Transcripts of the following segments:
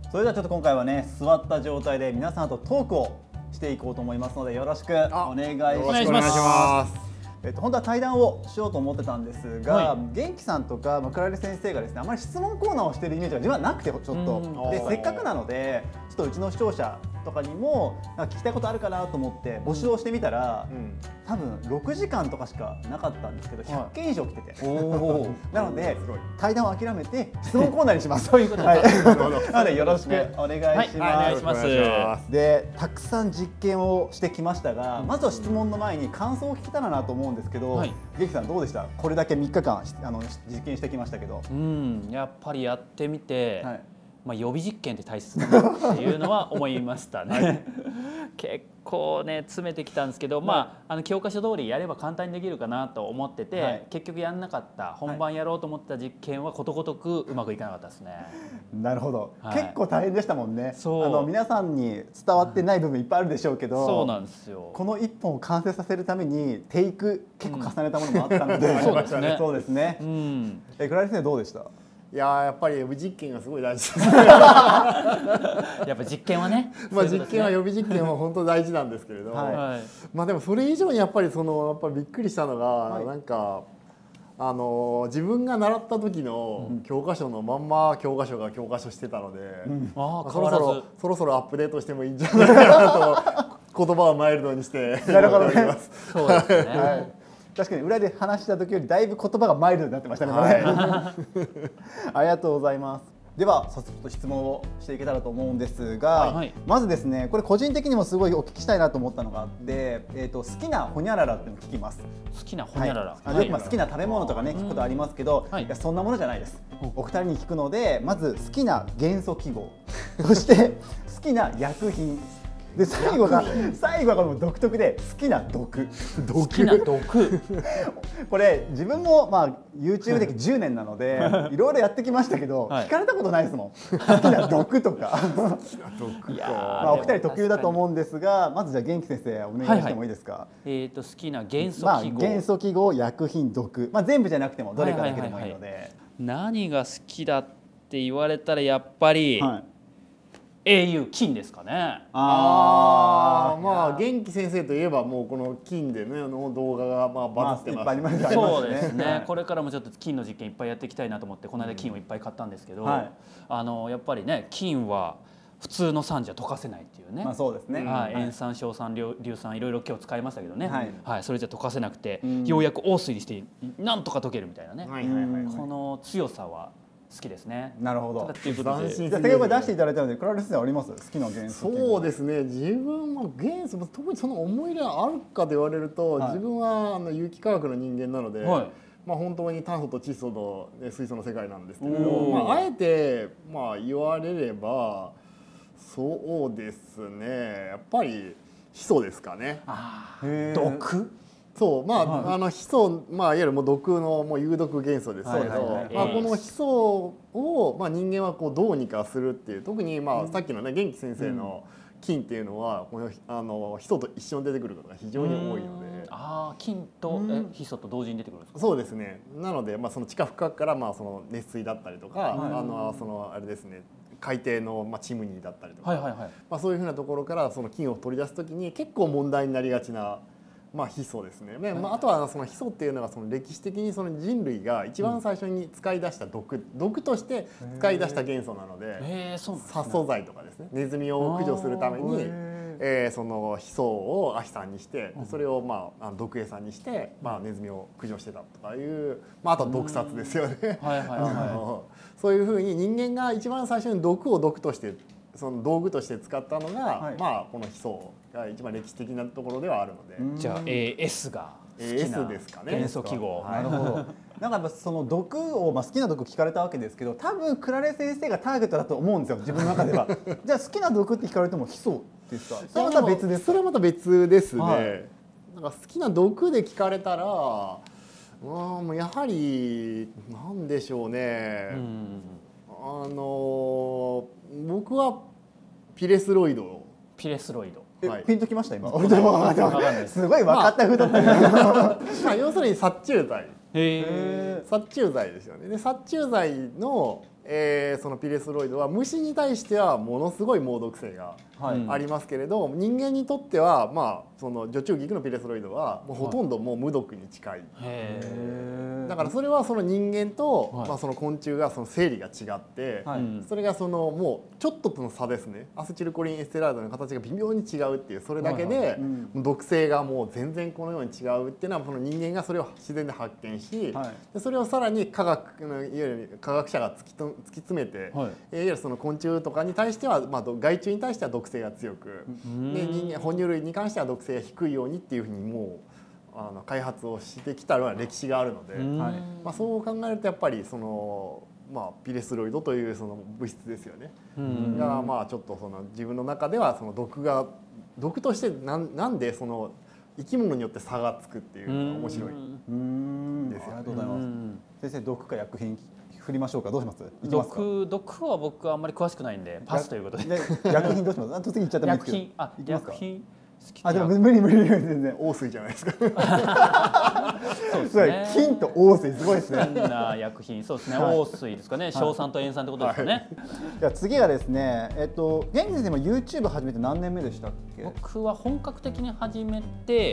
それではちょっと今回はね、座った状態で皆さんとトークをしていこうと思いますので、よろしくお願いします。 よろしくお願いします。 本当は対談をしようと思ってたんですが、元気さんとかクラリ先生がですね、あまり質問コーナーをしているイメージが自分はなくて、ちょっとでせっかくなので、ちょっとうちの視聴者とかにもなんか聞きたいことあるかなと思って募集をしてみたら、多分6時間とかしかなかったんですけど、100件以上来てて、なので対談を諦めて質問コーナーにします。そういうことで、なのでよろしくお願いします。で、たくさん実験をしてきましたが、まずは質問の前に感想を聞けたらなと思うんですけど、元気さんどうでした？これだけ3日間実験してきましたけど。 やっぱりやってみて、予備実験って大切だなっていうのは思いましたね。結構ね詰めてきたんですけど、教科書通りやれば簡単にできるかなと思ってて、結局やんなかった本番やろうと思った実験はことごとくうまくいかなかったですね。 なるほど、結構大変でしたもんね。皆さんに伝わってない部分いっぱいあるでしょうけど、 そうなんですよ。 この1本を完成させるためにテイク結構重ねたものもあったので、 そうですね。 そうですね。クラリ先生どうでした？ いややっぱり予備実験がすごい大事です。 やっぱ実験はね。 実験は予備実験は本当大事なんですけれど、でもそれ以上にやっぱりびっくりしたのが、なんか自分が習った時の教科書のまんま教科書が教科書してたので、そろそろアップデートしてもいいんじゃないかなと言葉をマイルドにしてなるほどね。 そうですね。 確かに裏で話した時よりだいぶ言葉がマイルドになってましたね。ありがとうございます。では早速と質問をしていけたらと思うんですが、まずですね、これ個人的にもすごいお聞きしたいなと思ったのがあって、好きなホニャララっていうのを聞きます。 好きなホニャララ。 よく好きな食べ物とかね聞くことありますけど、いやそんなものじゃないです。お二人に聞くので、まず好きな元素記号、そして好きな薬品。で最後がこの独特で好きな毒。 好きな毒。 これ自分もYouTube 歴10年なのでいろいろやってきましたけど、聞かれたことないですもん。好きな毒とか。お二人特有だと思うんですが、まずじゃあ元気先生お願いしてもいいですか？ 好きな元素記号。 元素記号、薬品、毒。全部じゃなくてもどれかだけでもいいので。 何が好きだって言われたらやっぱり。au 金ですかね。 元気先生といえばもうこの金でね動画がバズってます。 そうですね。これからもちょっと金の実験いっぱいやっていきたいなと思って、この間金をいっぱい買ったんですけど、やっぱりね金は普通の酸じゃ溶かせないっていうね。 そうですね。 塩酸、硝酸、硫酸いろいろ今日使いましたけどね。それじゃ溶かせなくて、ようやく王水にしてなんとか溶けるみたいなね。この強さは好きですね。 なるほど。 ということで、 先ほど出していただいたので、クラリ先生あります？好きな元素。 そうですね。自分も元素、特にその思い入れがあるかと言われると、自分は有機化学の人間なので、本当に炭素と窒素と水素の世界なんですけれど、あえて言われればそうですね。やっぱりヒ素ですかね。 毒。 そうヒ素いわゆる毒の有毒元素ですけど、このヒ素を人間はどうにかするっていう、特にさっきのね元気先生の金っていうのはこのヒ素と一緒に出てくることが非常に多いので、 金とヒ素と同時に出てくるんですか？ そうですね。なのでその地下深くからその熱水だったりとか、あれですね、海底のチムニーだったりとか、そういうふうなところからその金を取り出すときに結構問題になりがちなヒ素ですね。あとはそのヒ素っていうのがその歴史的にその人類が一番最初に使い出した毒として使い出した元素なので、殺素剤とかですね、ネズミを駆除するためにそのヒ素をアヒ酸にして、それを毒エサにしてネズミを駆除してたとかいう、あとは毒殺ですよね。そういうふうに人間が一番最初に毒を毒としてその道具として使ったのが、このヒ素が一番歴史的なところではあるので、 じゃあ S が好きな元素記号。 なるほど。なんかやっぱその毒を好きな毒聞かれたわけですけど、多分クラレ先生がターゲットだと思うんですよ、自分の中では。じゃあ好きな毒って聞かれてもヒ素ですか？それはまた別です。 それはまた別ですね。なんか好きな毒で聞かれたら、もうやはりなんでしょうね。僕はピレスロイド。 ピレスロイド。 ピンときました今。すごい分かった風だった。 要するに殺虫剤。殺虫剤ですよね。で殺虫剤のそのピレスロイドは虫に対してはものすごい猛毒性がありますけれど、人間にとってはまあその除虫菊のピレスロイドはもうほとんどもう無毒に近い。だからそれはその人間とまあその昆虫がその生理が違って、それがそのもうちょっとの差ですね。アセチルコリンエステラードの形が微妙に違うっていう、それだけで毒性がもう全然このように違うっていうのはその人間がそれを自然で発見し、それをさらに科学のいわゆる科学者が突き詰めて、いわゆるその昆虫とかに対してはまあ害虫に対しては毒性が強く、で人間哺乳類に関しては毒性が低いようにっていうふうにもう開発をしてきたのは歴史があるので、まあそう考えるとやっぱりそのまあピレスロイドというその物質ですよね。がまあちょっとその自分の中ではその毒としてなんでその生き物によって差がつくっていうのが面白いですよ。 ありがとうございます。先生、毒か薬品振りましょうか。どうします？いきますか。 毒は僕はあんまり詳しくないんでパスということで。 薬品どうします？突然言っちゃってもいいですけど。 薬品でも無理全然。 王水じゃないですか。 そうですね。 金と王水すごいですね。 金な薬品、そうですね。王水ですかね。硝酸と塩酸ってことですよね。 じゃあ次はですね、現在でも YouTube 始めて何年目でしたっけ？ 僕は本格的に始めて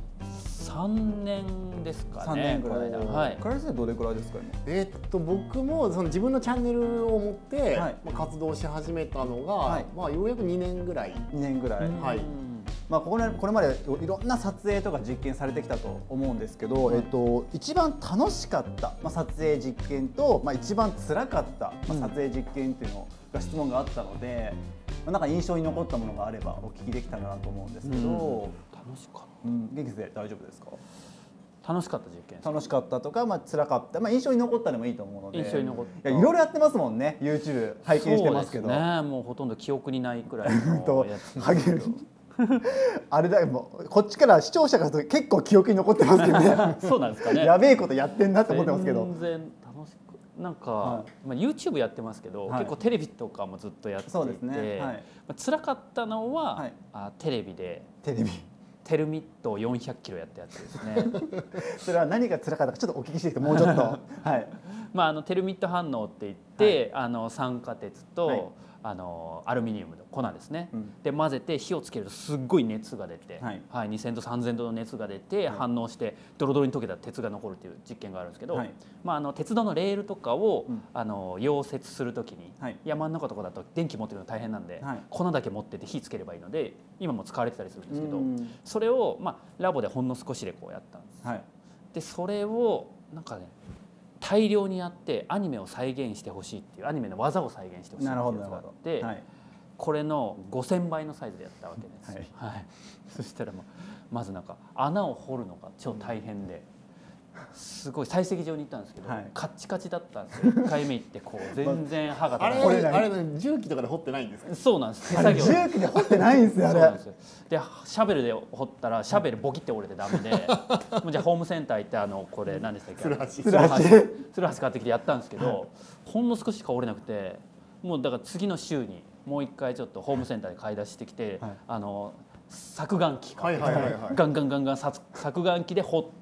3年ですかね。 3年ぐらい。はい。倉石さんどれくらいですか今？ 僕もその自分のチャンネルを持って活動し始めたのが、まあようやく2年ぐらい。 2年ぐらい。はい。まあこれまでいろんな撮影とか実験されてきたと思うんですけど、一番楽しかった撮影実験と一番辛かった撮影実験っていうのが質問があったので、なんか印象に残ったものがあればお聞きできたらなと思うんですけど。 楽しかった。 元気で大丈夫ですか？ 楽しかった実験。 楽しかったとか辛かった、印象に残ったでもいいと思うので。 印象に残った。 いろいろやってますもんね。YouTube 拝見してますけど。 ね、もうほとんど記憶にないくらいのやつ。 あれだ、もうこっちから視聴者から結構記憶に残ってますけどね。 そうなんですかね。 やべえことやってんなって思ってますけど。 全然楽しくなんか、YouTube やってますけど、結構テレビとかもずっとやっていて、辛かったのはテレビでテルミット400キロやったやつですね。 それは何が辛かったかちょっとお聞きしていいですか？もうちょっと。はい。 テルミット反応って言って、酸化鉄とアルミニウムの粉ですね、で混ぜて火をつけるとすっごい熱が出て、2000度3000度の熱が出て反応してドロドロに溶けた鉄が残るっていう実験があるんですけど、鉄道のレールとかを溶接するときに、山の中とかだと電気持ってくるの大変なんで、粉だけ持ってて火つければいいので今も使われてたりするんですけど、それをラボでほんの少しでこうやったんです。でそれをなんかね大量にやってアニメを再現してほしいっていうアニメの技を再現してほしいっていうやつがあって、これの5000倍のサイズでやったわけです。そしたらまずなんか穴を掘るのが超大変で、すごい採石場に行ったんですけど、カッチカチだったんですよ。1回目行ってこう全然歯が取れない。あれ重機とかで掘ってないんですか？ そうなんです。手作業。 重機で掘ってないんですよあれ。 でシャベルで掘ったらシャベルボキって折れてダメで、じゃあホームセンター行ってこれ何でしたっけ？ツルハシ買ってきてやったんですけど、ほんの少ししか折れなくて、もうだから次の週にもう一回ちょっとホームセンターで買い出してきて、削岩機ガンガン削岩機で掘って。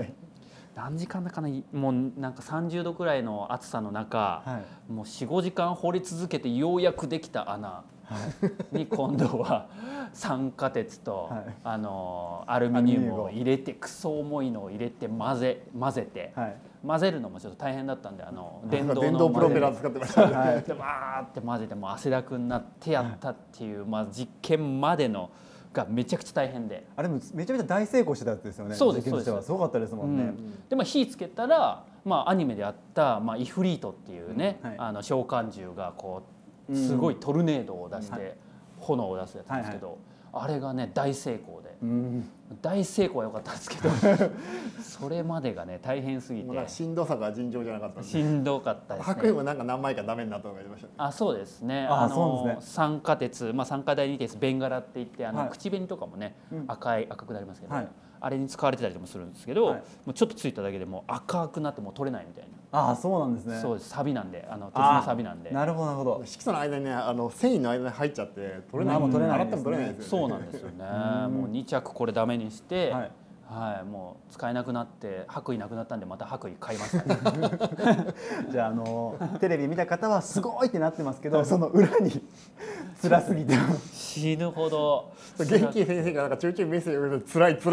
何時間だかな、もうなんか30度くらいの暑さの中、もう4、5時間掘り続けてようやくできた穴に今度は酸化鉄とアルミニウムを入れて、クソ重いのを入れて混ぜて、混ぜるのもちょっと大変だったんで電動プロペラ使ってましたね。 でバーって混ぜてもう汗だくになってやったっていう、実験までのがめちゃくちゃ大変で、 あれもめちゃめちゃ大成功してたやつですよね。 そうですすごかったですもんね。 で火つけたらアニメであったイフリートっていうね、召喚獣がこうすごいトルネードを出して炎を出すやつですけど、あれがね大成功で、大成功は良かったんですけどそれまでがね大変すぎてしんどさが尋常じゃなかったんで、 しんどかったですね。 白衣もなんか何枚かダメになったのがありましたね。 そうですね。酸化鉄、酸化第二鉄ベンガラっていって口紅とかもね赤くなりますけど、あれに使われてたりもするんですけど、もうちょっとついただけでも赤くなってもう取れないみたいな。 そうなんですね。 そうです。錆なんで、鉄の錆なんで。 なるほどなるほど。 色素の間にね繊維の間に入っちゃって取れない。洗っても取れないですよね。 そうなんですよね。もう2着これダメにして、 はい、もう使えなくなって白衣なくなったんでまた白衣買いましたね。 じゃあテレビ見た方はすごいってなってますけど、その裏に辛すぎて死ぬほど。 元気先生がなんかちょいちょいメッセージをくれて辛い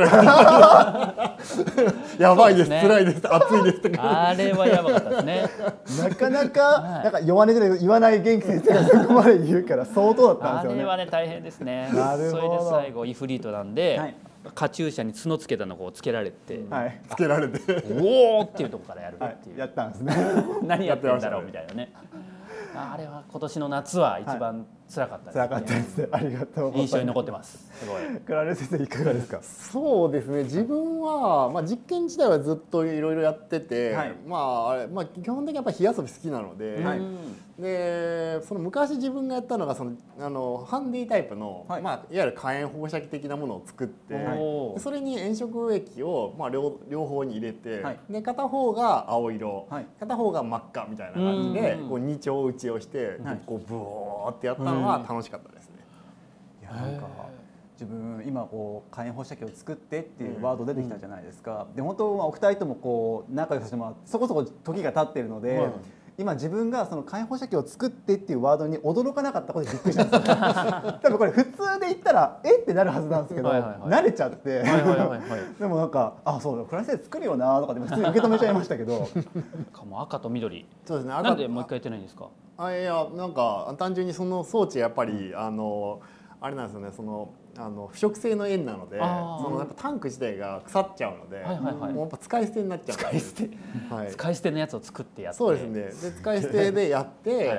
やばいです、辛いです、暑いですとか。 あれはやばかったですね。 なかなかなんか弱音で言わない元気先生がそこまで言うから相当だったんですよね。 あれはね大変ですね。 なるほど。 それで最後イフリートなんで、 はい、 カチューシャに角つけたのをつけられて、 はい、 つけられておおっていうところからやるっていう、 やったんですね。 何やってんだろうみたいなね。あれは今年の夏は一番辛かったですね。 辛かったです。ありがとうございます。 印象に残ってます。すごい。 クラレ先生いかがですか。 そうですね。自分は実験自体はずっといろいろやってて、 はい、 基本的にやっぱり火遊び好きなので、はい、でその昔自分がやったのがハンディタイプの、はい、いわゆる火炎放射器的なものを作って、はい、それに炎色液を両方に入れて、はい、で片方が青色、はい、片方が真っ赤みたいな感じでこう2丁打ちをして、こうブオーってやったのは楽しかったですね。 いやなんか自分今こう火炎放射器を作ってっていうワード出てきたじゃないですか。で本当お二人ともこう仲良くさせてもらってそこそこ時が経っているので、今自分がその火炎放射器を作ってっていうワードに驚かなかったことでびっくりしたんですよ。多分これ普通で言ったらえってなるはずなんですけど、慣れちゃって、でもなんかそうだクラスで作るよなとかでも普通に受け止めちゃいましたけど。 赤と緑。 そうですね。 なんでもう一回やってないんですか。 いやなんか単純にその装置やっぱりあれなんですよね。腐食性の塩なのでやっぱタンク自体が腐っちゃうので、もうやっぱ使い捨てになっちゃう。 使い捨てのやつを作ってやって。 そうですね。で使い捨てでやって、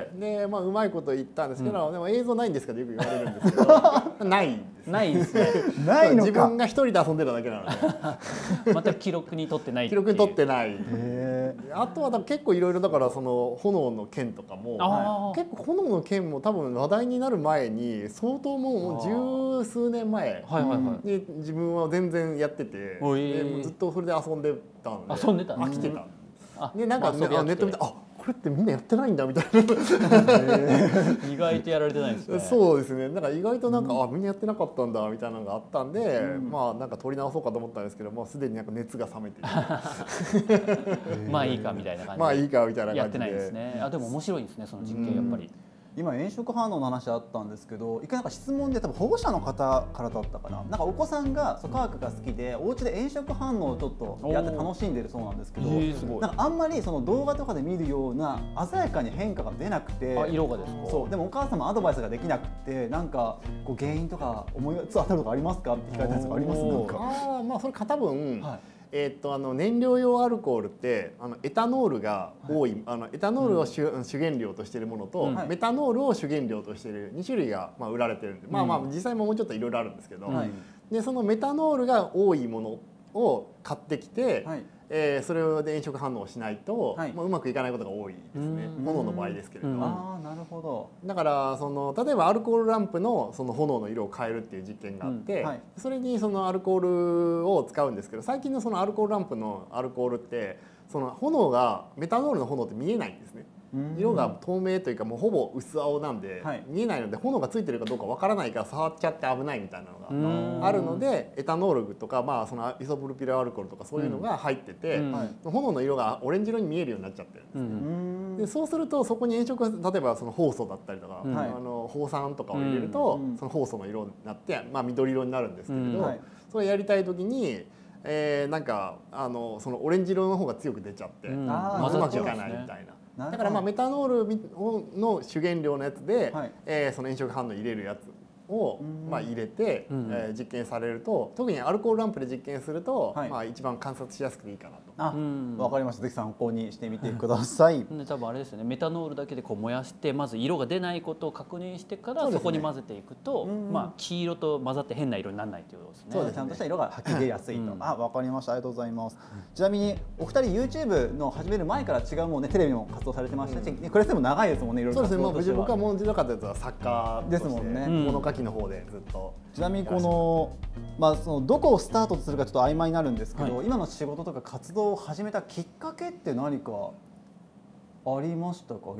でうまいこと言ったんですけど、でも映像ないんですかってよく言われるんですけど、ないですね。 ないのか。自分が一人で遊んでただけなので。また記録に取ってない。 記録に取ってない。あとは結構いろいろだからその炎の剣とかも結構炎の剣も多分話題になる前に相当もう十数年前に自分は全然やってて、ずっとそれで遊んでたので飽きてた。でなんかネット見てこれってみんなやってないんだみたいな。 意外とやられてないですね。 そうですね。なんか意外となんかみんなやってなかったんだみたいなのがあったんで、なんか取り直そうかと思ったんですけど、もうすでになんか熱が冷めてまあいいかみたいな感じで。 まあいいかみたいな感じで。 やってないですね。でも面白いですねその実験やっぱり。 今炎色反応の話あったんですけど、一回なんか質問で多分保護者の方からだったかな。なんかお子さんが科学が好きでお家で炎色反応をちょっとやって楽しんでるそうなんですけど、なんかあんまりその動画とかで見るような鮮やかに変化が出なくて、 色がですか。 そうでもお母様アドバイスができなくて、なんかこう原因とか思い当たるとかありますかって聞かれたんですがありますなんか。 それ多分。燃料用アルコールってエタノールが多い、エタノールを主原料としているものと、メタノールを主原料としている2種類が売られてるんで、実際もうちょっといろいろあるんですけど、でそのメタノールが多いものを買ってきて、それで炎色反応しないと、うまくいかないことが多いですね。炎の場合ですけれども。 なるほど。 だから例えばアルコールランプのその炎の色を変えるっていう実験があって、それにそのアルコールを使うんですけど、最近のそのアルコールランプのアルコールってその炎がメタノールの炎って見えないんですね。色が透明というかもうほぼ薄青なんで見えないので、炎がついてるかどうかわからないから触っちゃって危ないみたいなのがあるので、エタノールとかそのイソプロピルアルコールとかそういうのが入ってて、炎の色がオレンジ色に見えるようになっちゃってるんですね。でそうするとそこに炎色、例えばそのホウ素だったりとかホウ酸とかを入れるとそのホウ素の色になって緑色になるんですけれど、それやりたい時になんかそのオレンジ色の方が強く出ちゃってうまくいかないみたいな。だからメタノールの主原料のやつで、その炎色反応入れるやつを入れて実験されると、特にアルコールランプで実験すると一番観察しやすくていいかなと。 わかりました。ぜひ参考にしてみてください。 多分あれですよね。メタノールだけでこう燃やしてまず色が出ないことを確認してからそこに混ぜていくと、黄色と混ざって変な色にならないということですね。 そうです。ちゃんとした色が吐き出やすいと。わかりました。ありがとうございます。ちなみにお二人 YouTube の始める前から違うもうねテレビも活動されてましたし、クレスでも長いですもんね。いろいろ。 そうですね。僕はもう自分のやつは作家ですもんね。 物書きの方でずっと。 ちなみにこのそのどこをスタートとするかちょっと曖昧になるんですけど、今の仕事とか活動を始めたきっかけって何かありましたか、元気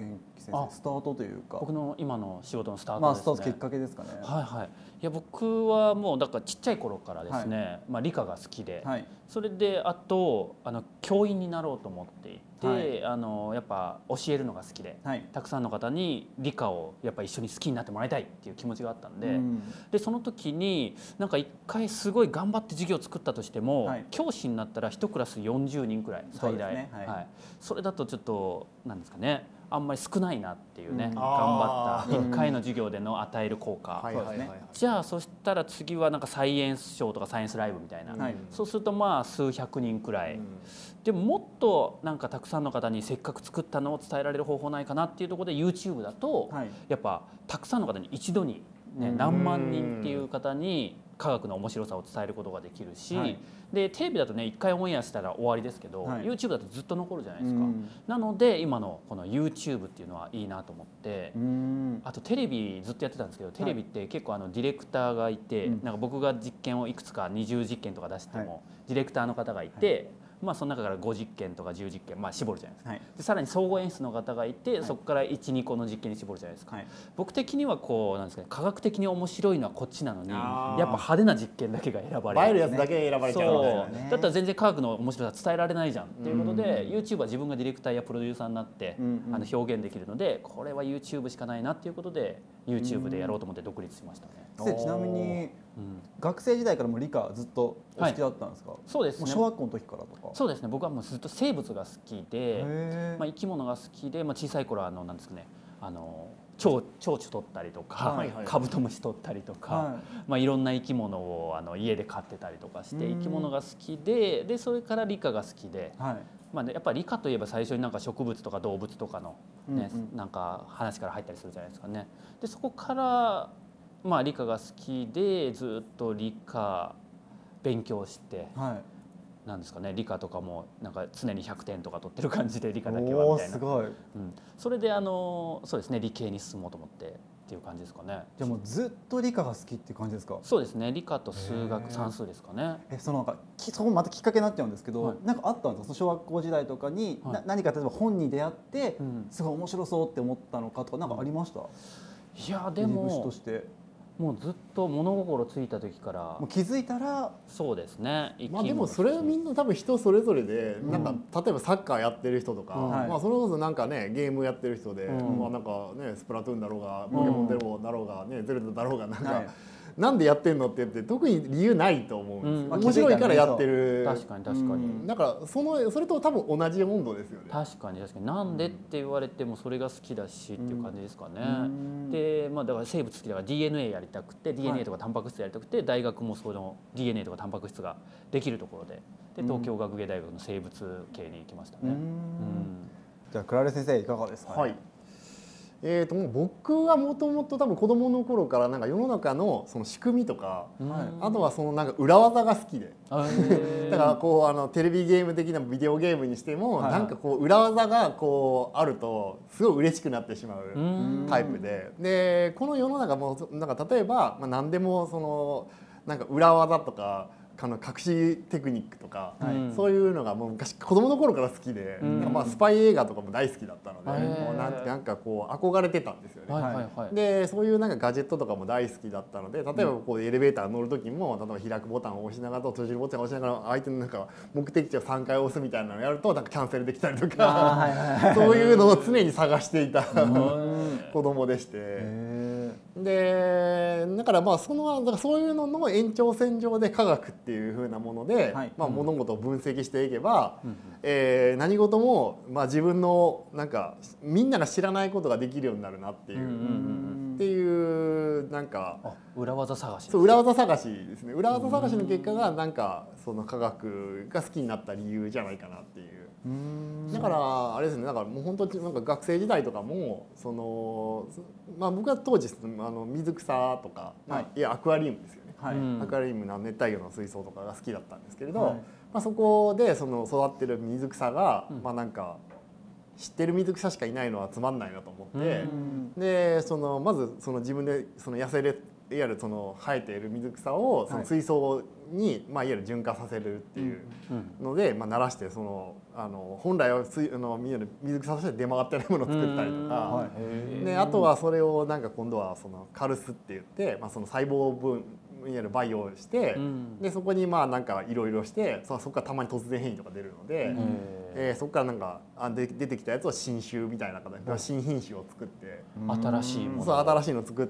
先生スタートというか。 僕の今の仕事のスタートですね。 スタートきっかけですかね。 はいはい。いや僕はもうだからちっちゃい頃からですね、理科が好きで、それであと教員になろうと思っていて、やっぱ教えるのが好きで、たくさんの方に理科をやっぱ一緒に好きになってもらいたいっていう気持ちがあったんで、でその時になんか一回すごい頑張って授業を作ったとしても、教師になったら1クラス40人くらい最大、それだとちょっとなんですかね、あんまり少ないなっていうね、頑張った1回の授業での与える効果、じゃあそしたら次はなんかサイエンスショーとかサイエンスライブみたいな、そうすると数百人くらい、でももっとなんかたくさんの方にせっかく作ったのを伝えられる方法ないかなっていうところで YouTube だと、やっぱたくさんの方に一度に、何万人っていう方に科学の面白さを伝えることができるし、でテレビだとね1回オンエアしたら終わりですけど、YouTube だとずっと残るじゃないですか。なので今のこの YouTube っていうのはいいなと思って、あとテレビずっとやってたんですけど、テレビって結構ディレクターがいて、なんか僕が実験をいくつか20実験とか出しても、ディレクターの方がいて、その中から5実験とか10実験、絞るじゃないですか、でさらに総合演出の方がいて、そこから1、2個の実験に絞るじゃないですか、僕的にはこうなんですかね、科学的に面白いのはこっちなのに、やっぱ派手な実験だけが選ばれる、 映えるやつだけ選ばれちゃうみたいなね。 だったら全然科学の面白さ伝えられないじゃんっていうことで、YouTube は自分がディレクターやプロデューサーになって表現できるので、これは YouTube しかないなっていうことで YouTube でやろうと思って独立しましたね。 ちなみに学生時代からも理科ずっとお好きだったんですか？ そうですね。 小学校の時からとか。 そうですね。僕はもうずっと生物が好きで、生き物が好きで、小さい頃はなんですかね、蝶々取ったりとか、カブトムシ取ったりとか、いろんな生き物を家で飼ってたりとかして生き物が好きで、それから理科が好きで、やっぱり理科といえば最初になんか植物とか動物とかのね、なんか話から入ったりするじゃないですかね。でそこから理科が好きでずっと理科勉強して、なんですかね、理科とかもなんか常に100点とか取ってる感じで理科だけはみたいな。 すごい。 それでそうですね、理系に進もうと思ってっていう感じですかね。 じゃあもうずっと理科が好きっていう感じですか？ そうですね、理科と数学算数ですかね。 そこまたきっかけになっちゃうんですけど、なんかあったんですか？小学校時代とかに何か例えば本に出会ってすごい面白そうって思ったのかとかなんかありました？ いやでももうずっと物心ついた時からもう気づいたら、 そうですね。 でもそれはみんな多分人それぞれで、なんか例えばサッカーやってる人とか、それこそなんかねゲームやってる人で、なんかねスプラトゥーンだろうがポケモンだろうがねゼルダだろうがなんか。なんでやってんのって言って特に理由ないと思うんです。面白いからやってる。 確かに確かに。 だからそれと多分同じ温度ですよね。 確かに確かに。なんでって言われてもそれが好きだしっていう感じですかね。でだから生物好きだから DNA やりたくて DNA とかタンパク質やりたくて、大学もその DNA とかタンパク質ができるところで東京学芸大学の生物系に行きましたね。 じゃあクラレ先生いかがですか？ 僕はもともと多分子供の頃からなんか世の中のその仕組みとか、あとはそのなんか裏技が好きで、だからこうテレビゲーム的なビデオゲームにしても、なんかこう裏技がこうあるとすごい嬉しくなってしまうタイプで、この世の中もなんか例えば何でもそのなんか裏技とか隠しテクニックとか、そういうのがもう昔子供の頃から好きで、スパイ映画とかも大好きだったので、なんかこう憧れてたんですよね。でそういうなんかガジェットとかも大好きだったので、例えばこうエレベーター乗る時も例えば開くボタンを押しながらと閉じるボタンを押しながら相手のなんか目的地を3回押すみたいなのをやるとなんかキャンセルできたりとか、そういうのを常に探していた子供でして。でだからそういうのの延長線上で科学っていう風なもので、物事を分析していけば、何事も自分のなんかみんなが知らないことができるようになるなっていうなんか裏技探し。 裏技探しですね。裏技探しの結果がなんかその科学が好きになった理由じゃないかなっていう。だからあれですね、だからもう本当になんか学生時代とかもその僕は当時水草とか、いやアクアリウムですよね。アクアリウムの熱帯魚の水槽とかが好きだったんですけれど、そこでその育ってる水草がなんか知ってる水草しかいないのはつまんないなと思って、でまずその自分でその野生でいわゆるその生えている水草をその水槽に、まあ、いわゆる循環させるっていうので、まあ、慣らしてその本来は水草として出回ってないものを作ったりとか、であとはそれをなんか今度はそのカルスって言って、まあ、その細胞分いわゆる培養して、でそこにまあなんかいろいろしてそこからたまに突然変異とか出るので、そこからなんか出てきたやつを新種みたいな形で新品種を作って新しいもの、 そう新しいのを作って、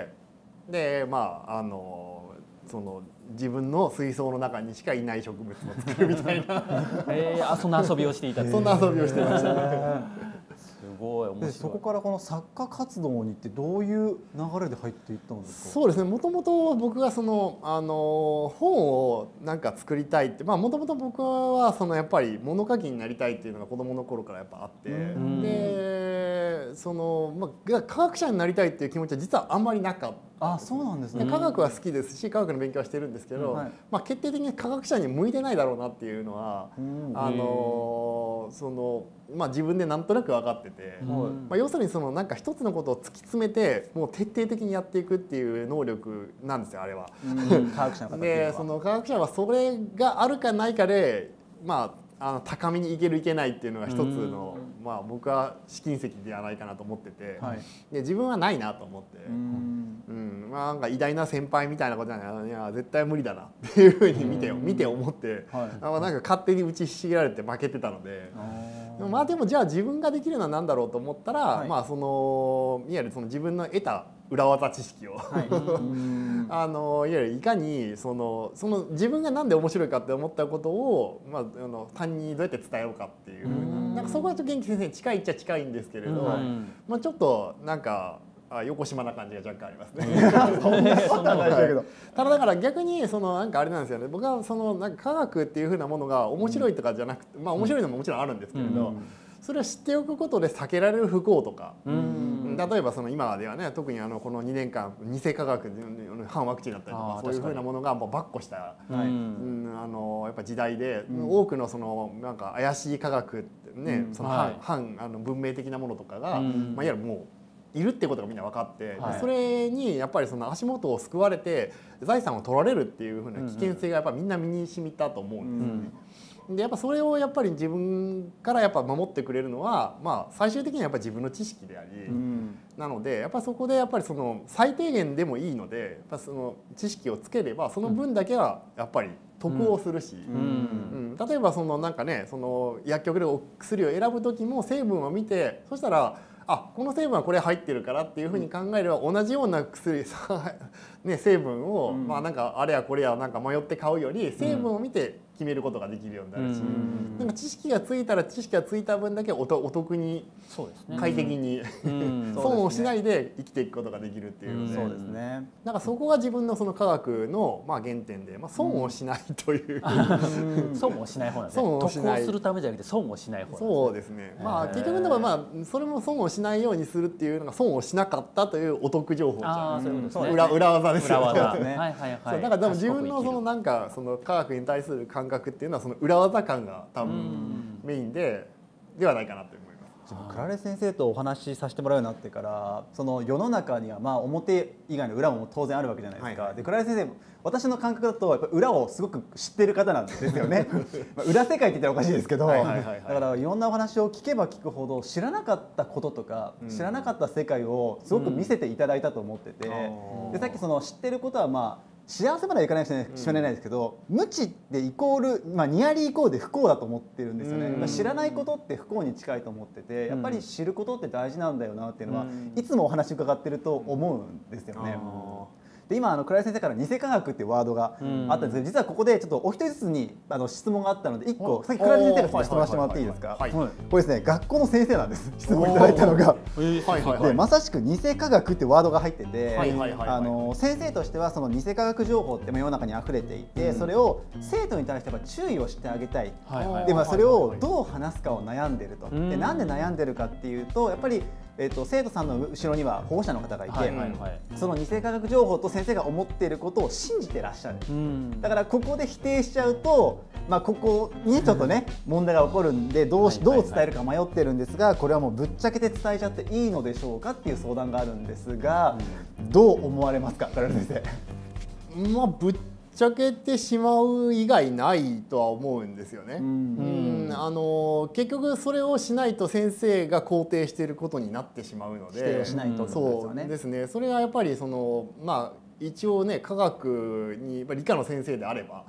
でまあその自分の水槽の中にしかいない植物を作るみたいなそんな遊びをしていたそんな遊びをしてましたね。 すごい面白い。 そこからこの作家活動にってどういう流れで入っていったんですか？ そうですね、もともと僕がその本をなんか作りたいって、まあもともと僕はそのやっぱり物書きになりたいっていうのが子どもの頃からやっぱあって、でその、まあ、科学者になりたいっていう気持ちは実はあんまりなかった。 あ、そうなんですね。 科学は好きですし科学の勉強はしてるんですけど、まあ、決定的に科学者に向いてないだろうなっていうのはその、まあ、自分でなんとなく分かってて、まあ、要するにそのなんか一つのことを突き詰めてもう徹底的にやっていくっていう能力なんですよあれは。 科学者の方でその科学者はそれがあるかないかで、まあ、高みにいけるいけないっていうのが一つの、まあ、僕は試金石ではないかなと思ってて、で自分はないなと思って。まあ、なんか偉大な先輩みたいなことじゃない、いや絶対無理だなっていうふうに見て思って、なんか勝手に打ちひしげられて負けてたので、まあでもじゃあ自分ができるのは何だろうと思ったら、まあそのいわゆるその自分の得た裏技知識をいわゆるいかにその自分が何で面白いかって思ったことを、まあ、他人にどうやって伝えようかっていうなんかそこは元気先生に近いっちゃ近いんですけれど、まあちょっとなんか。横島な感じが若干ありますね。ただだから逆にそのなんかあれなんですよね。僕はそのなんか科学っていう風なものが面白いとかじゃなくて、まあ面白いのももちろんあるんですけれど、それを知っておくことで避けられる不幸とか、例えばその今ではね特にこの2年間偽科学反ワクチンだったりとかそういう風なものがもうばっこした、やっぱ時代で、多くのそのなんか怪しい科学ね、その反文明的なものとかが、まあいわゆるもういるってことがみんな分かって、それにやっぱりその足元を救われて財産を取られるっていうふうな危険性がやっぱみんな身に染みたと思うんですよね。でやっぱそれをやっぱり自分からやっぱ守ってくれるのは、まあ、最終的にはやっぱり自分の知識であり、なのでやっぱそこでやっぱりその最低限でもいいのでやっぱその知識をつければその分だけはやっぱり得をするし、例えばそのなんかねその薬局でお薬を選ぶ時も成分を見てそしたらこの成分はこれ入ってるからっていうふうに考えれば同じような薬ね成分をまあなんかあれやこれやなんか迷って買うより成分を見て決めることができるようになるし、なんか知識がついたら知識がついた分だけお得に快適に損をしないで生きていくことができるっていうので、そうですね。なんかそこが自分のその科学のまあ原点で、まあ損をしないという損をしない方なんですね。得をするためじゃなくて損をしない方。 そうですね。まあ結局だからまあそれも損をしないようにするっていうのが損をしなかったというお得情報じゃん。裏技ですよね。だからでも自分のそのなんかその科学に対する感覚っていうのはその裏技感が多分メインではないかなと思います。 クラレ先生とお話しさせてもらうようになってからその世の中にはまあ表以外の裏も当然あるわけじゃないですか。でクラレ先生私の感覚だとやっぱ裏をすごく知ってる方なんですよね。裏世界って言ったらおかしいですけど、だからいろんなお話を聞けば聞くほど知らなかったこととか知らなかった世界をすごく見せていただいたと思ってて、でさっきその知ってることはまあ幸せまではいかないかもしれないですけど、無知ってイコール、まあ、ニアリーイコールで不幸だと思ってるんですよね。知らないことって不幸に近いと思ってて、やっぱり知ることって大事なんだよなっていうのはいつもお話伺ってると思うんですよね。で今クラレ先生から偽科学っていうワードがあったんですけど、実はここでちょっとお一人ずつに質問があったので1個さっきクラレ先生の質問してもらっていいですか。これですね、学校の先生なんです。質問いただいたのがでまさしく偽科学っていうワードが入ってて、先生としてはその偽科学情報って世の中に溢れていて、それを生徒に対してやっぱ注意をしてあげたい。でそれをどう話すかを悩んでると。でなんで悩んでるかっていうとやっぱり生徒さんの後ろには保護者の方がいて、その偽科学情報と先生が思っていることを信じてらっしゃる。だからここで否定しちゃうと、ここにちょっとね問題が起こるんでどう伝えるか迷ってるんですが、これはもうぶっちゃけて伝えちゃっていいのでしょうかっていう相談があるんですが、どう思われますか、金先生。 ぶっちゃけてしまう以外ないとは思うんですよね。結局それをしないと先生が肯定していることになってしまうので、 否定をしないと、 そうですね。それはやっぱり一応ね、科学に理科の先生であれば、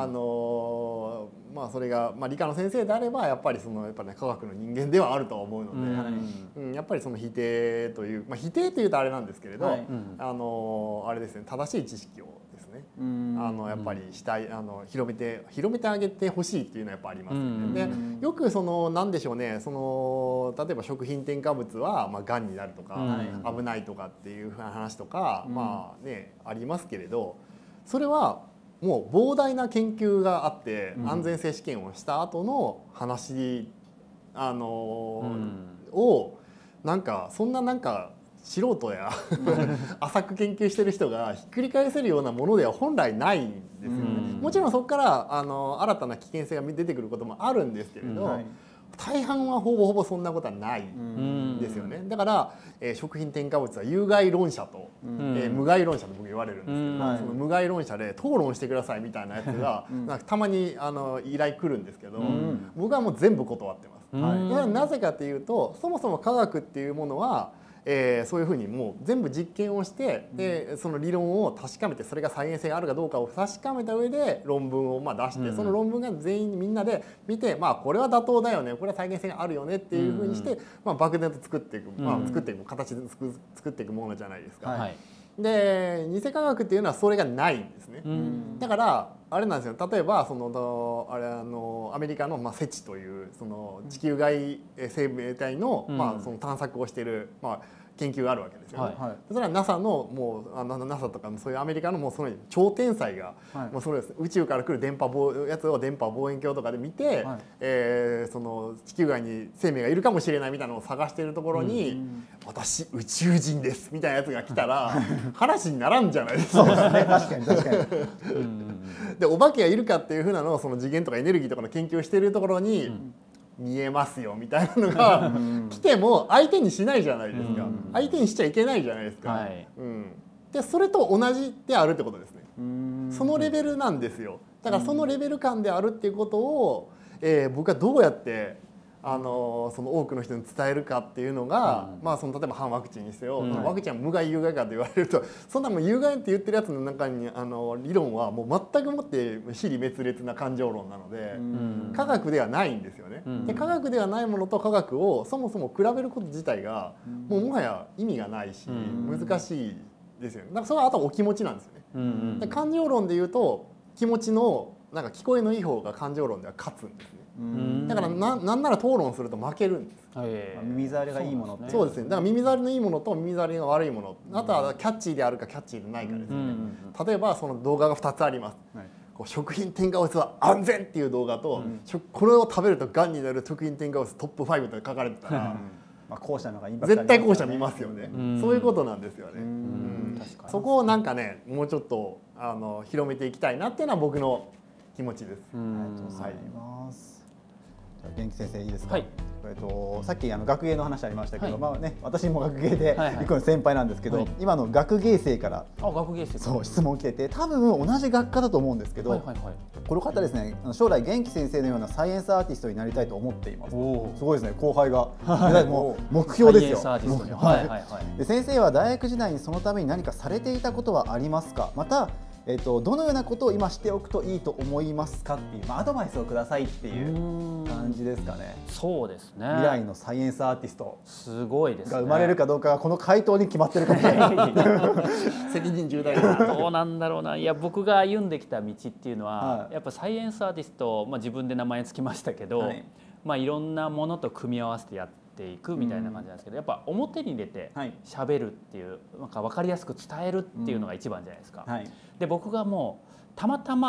それが理科の先生であればやっぱりやっぱね科学の人間ではあるとは思うので、やっぱりその否定という、否定というとあれなんですけれど、あれですね、正しい知識をですね、やっぱり広めてあげてほしいっていうのはやっぱありますよね。で、よくなんでしょうね、例えば食品添加物はがんになるとか、危ないとかっていうふうな話とか、ありますけれど、それはもう膨大な研究があって安全性試験をした後の話をそんな素人や浅く研究してる人がひっくり返せるようなものでは本来ないんですよね。もちろんそこから新たな危険性が出てくることもあるんですけれど、大半はほぼほぼそんなことはないんですよね。だから、食品添加物は有害論者と、無害論者と僕言われるんですけど、その無害論者で討論してくださいみたいなやつがたまに依頼来るんですけど、僕はもう全部断ってます。だからなぜかというと、そもそも科学っていうものはそういうふうにもう全部実験をして、でその理論を確かめて、それが再現性があるかどうかを確かめた上で論文を出して、その論文が全員みんなで見て、これは妥当だよね、これは再現性があるよねっていうふうにして、漠然と作っていく形で作っていくものじゃないですか。で、偽科学っていうのはそれがないんですね。だからあれなんですよ、例えばアメリカのセチという地球外生命体のその探索をしている研究があるわけですよね。それは NASA のNASA とかそういうアメリカのもうその超天才が、もうそれ宇宙から来る電波望遠鏡とかで見て、その地球外に生命がいるかもしれないみたいなのを探しているところに、私宇宙人ですみたいなやつが来たら話にならんじゃないですか。 そうですね、確かに確かに。 で、お化けがいるかっていうふうなのをその次元とかエネルギーとかの研究をしているところに、見えますよみたいなのが来ても相手にしないじゃないですか。相手にしちゃいけないじゃないですか。で、それと同じであるってことですね。そのレベルなんですよ。だからそのレベル感であるっていうことを、僕はどうやってその多くの人に伝えるかっていうのが、例えば反ワクチンにせよ、ワクチンは無害有害かと言われると、そんなもん有害って言ってるやつの中に理論はもう全くもって支離滅裂な感情論なので、科学ではないんですよね。で、科学ではないものと科学をそもそも比べること自体がもはや意味がないし、難しいですよね。だからそれはあとはお気持ちなんですよね。で、感情論で言うと気持ちの聞こえのいい方が感情論では勝つんですね。だからなんなら討論すると負けるんです。 耳障りがいいものって。 そうですね。だから耳障りのいいものと耳障りが悪いもの、あとはキャッチーであるかキャッチーでないかですね。例えばその動画が2つあります。食品添加物は安全っていう動画と、これを食べるとがんになる食品添加物トップ5って書かれてたら後者の方がインパクトありますよね。 絶対後者見ますよね。そういうことなんですよね。そこをもうちょっと広めていきたいなっていうのは僕の気持ちです。 ありがとうございます。元気先生いいですか。さっき学芸の話ありましたけど、私も学芸で一個の先輩なんですけど、今の学芸生から質問来てて、多分同じ学科だと思うんですけど、この方ですね、将来元気先生のようなサイエンスアーティストになりたいと思っています。すごいですね、後輩がもう目標ですよ。で、先生は大学時代にそのために何かされていたことはありますか。またどのようなことを今しておくといいと思いますかっていう、アドバイスをくださいっていう感じですかね。 そうですね。 未来のサイエンスアーティストすごいですね。 が生まれるかどうかはこの回答に決まってるかもしれない。 責任重大だ。 どうなんだろうな。いや、僕が歩んできた道っていうのは、やっぱサイエンスアーティスト、自分で名前つきましたけど、いろんなものと組み合わせてやっていくみたいな感じなんですけど、やっぱ表に出て喋るっていう、分かりやすく伝えるっていうのが一番じゃないですか。で、僕がもうたまたま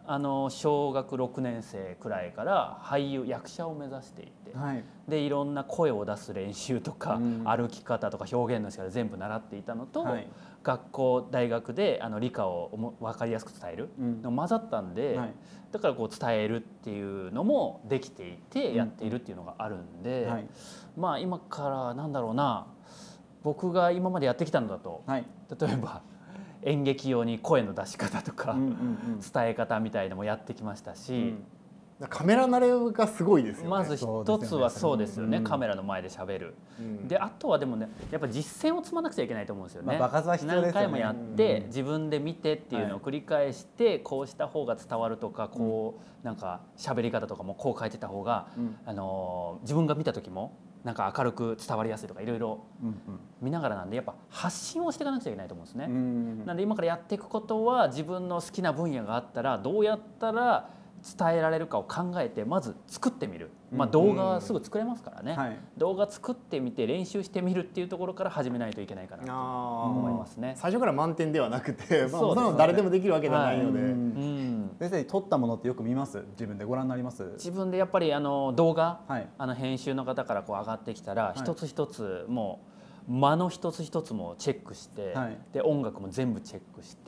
小学6年生くらいから役者を目指していて、でいろんな声を出す練習とか、歩き方とか表現の仕方全部習っていたのと、学校大学で理科を分かりやすく伝えるの混ざったんで、だからこう伝えるっていうのもできていてやっているっていうのがあるんで、まあ今からなんだろうな、僕が今までやってきたのだと、例えば演劇用に声の出し方とか伝え方みたいのもやってきましたし、 カメラ慣れがすごいですよね。 まず一つはそうですよね、カメラの前で喋る、であとはでもね、やっぱ実践を積まなくちゃいけないと思うんですよね。 場数は必要ですよね。 何回もやって自分で見てっていうのを繰り返して、こうした方が伝わるとか、こうなんか喋り方とかもこう変えてた方が自分が見た時もなんか明るく伝わりやすいとか、いろいろ見ながらなんで、やっぱ発信をしていかなくちゃいけないと思うんですね。なんで今からやっていくことは、自分の好きな分野があったらどうやったら伝えられるかを考えて、まず作ってみる、動画はすぐ作れますからね、動画作ってみて練習してみるっていうところから始めないといけないかなと思いますね。 最初から満点ではなくて、誰でもできるわけではないので。 先生、撮ったものってよく見ます？自分でご覧になります？ 自分でやっぱり動画、編集の方からこう上がってきたら、一つ一つもう間の一つ一つもチェックして、で音楽も全部チェックして。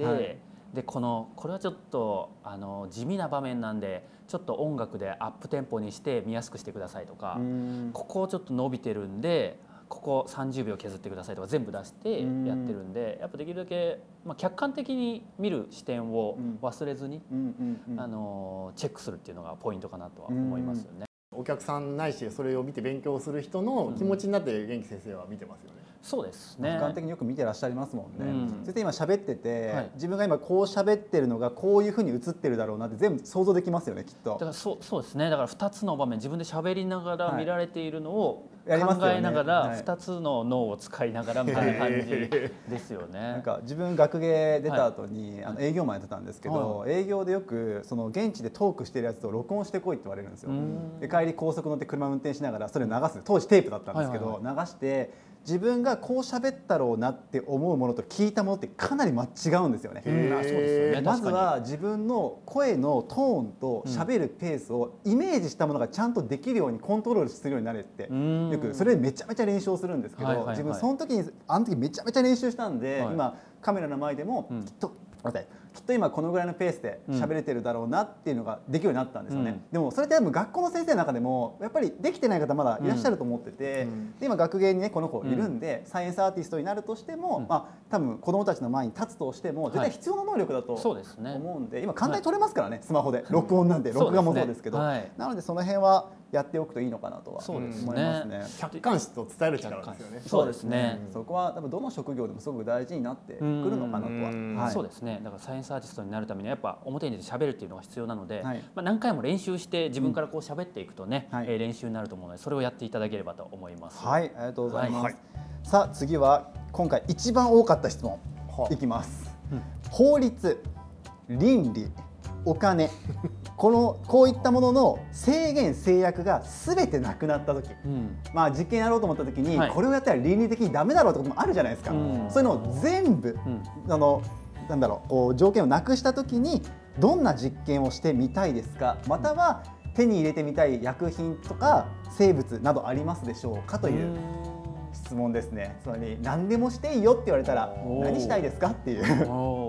でこれはちょっと地味な場面なんで、ちょっと音楽でアップテンポにして見やすくしてくださいとか、ここちょっと伸びてるんでここ30秒削ってくださいとか全部出してやってるんで、やっぱできるだけ客観的に見る視点を忘れずにチェックするっていうのがポイントかなとは思いますよね。 お客さんないし、それを見て勉強する人の気持ちになって元気先生は見てますよね。 そうですね。 俯瞰的によく見てらっしゃいますもんね。先生今喋ってて、自分が今こう喋ってるのがこういうふうに映ってるだろうなって全部想像できますよね、きっと。 だからそうですね。だから2つの場面、自分で喋りながら見られているのを考えながら、2つの脳を使いながらみたいな感じですよね。 なんか自分学芸出た後に営業マンやってたんですけど、営業でよくその現地でトークしてるやつを録音してこいって言われるんですよ。で帰り高速乗って車運転しながらそれを流す、当時テープだったんですけど、流して自分がこう喋ったろうなって思うものと聞いたものってかなり違うんですよね。まずは自分の声のトーンと喋るペースをイメージしたものがちゃんとできるようにコントロールするようになれって、よくそれでめちゃめちゃ練習をするんですけど、自分その時めちゃめちゃ練習したんで、今カメラの前でもきっと今このぐらいのペースで喋れてるだろうなっていうのができるようになったんですよね。でもそれって多分学校の先生の中でもやっぱりできてない方まだいらっしゃると思ってて、で今学芸にねこの子いるんで、サイエンスアーティストになるとしても、多分子どもたちの前に立つとしても絶対必要な能力だと思うんで、今簡単に撮れますからね、スマホで録音なんで、録画もそうですけど、なのでその辺はやっておくといいのかなとは思いますね。 客観視と伝える力ですよね。 そうですね。 そこは多分どの職業でもすごく大事になってくるのかなとは。 そうですね。だからサイエンスアーティストになるためにはやっぱ表に出て喋るっていうのが必要なので、何回も練習して自分からこう喋っていくとね、練習になると思うので、それをやっていただければと思います。 はい、ありがとうございます。さあ次は今回一番多かった質問いきます。法律、倫理、お金、こういったものの制限制約が全てなくなった時、実験やろうと思った時に、これをやったら倫理的にダメだろうってこともあるじゃないですか。そういうのを全部、なんだろう、こう条件をなくした時にどんな実験をしてみたいですか、または手に入れてみたい薬品とか生物などありますでしょうかという質問ですね。それに何でもしていいよって言われたら何したいですかっていう。